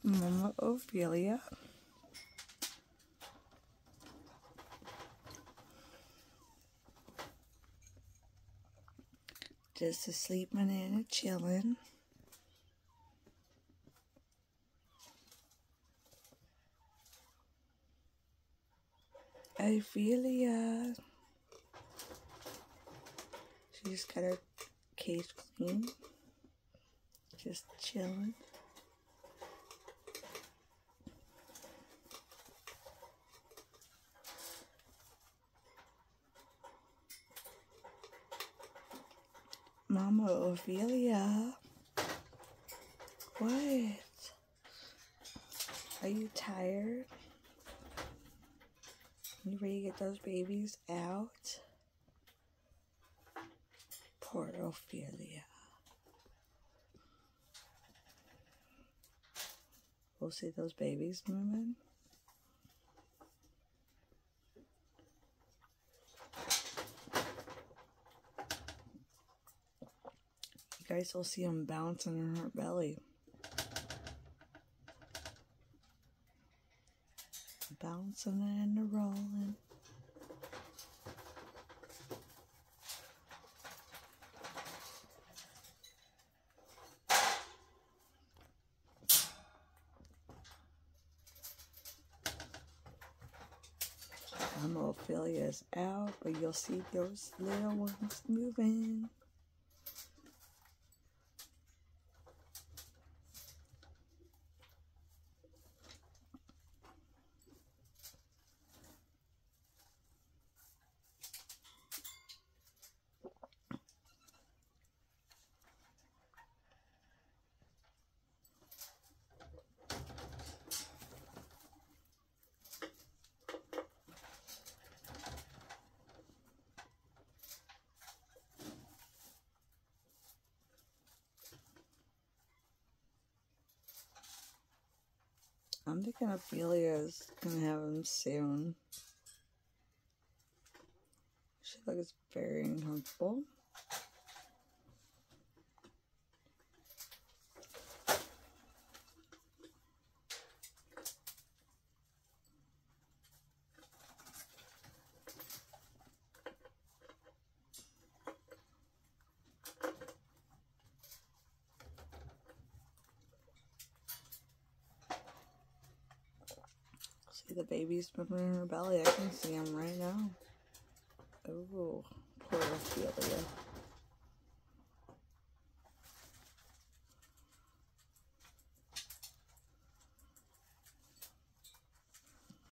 Momma Ophelia. Just a sleeping and a chillin'. Ophelia. She just got her cage clean. Just chillin'. Momma Ophelia. What? Are you tired? You ready to get those babies out? Poor Ophelia. We'll see those babies moving. You guys will see them bouncing in her belly. Bouncing and rolling. Ophelia's out, but you'll see those little ones moving. I'm thinking Ophelia's gonna have him soon. She looks very uncomfortable. See the baby's moving in her belly. I can see him right now. Oh, poor Ophelia.